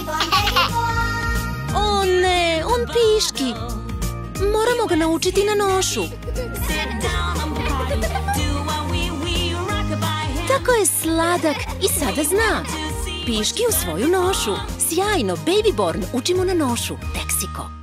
O ne, on piški. Moramo ga naučiti na nošu. Tako je sladak i sada zna. Piški u svoju nošu. Sjajno, Babyborn, učimo na nošu. Dexy.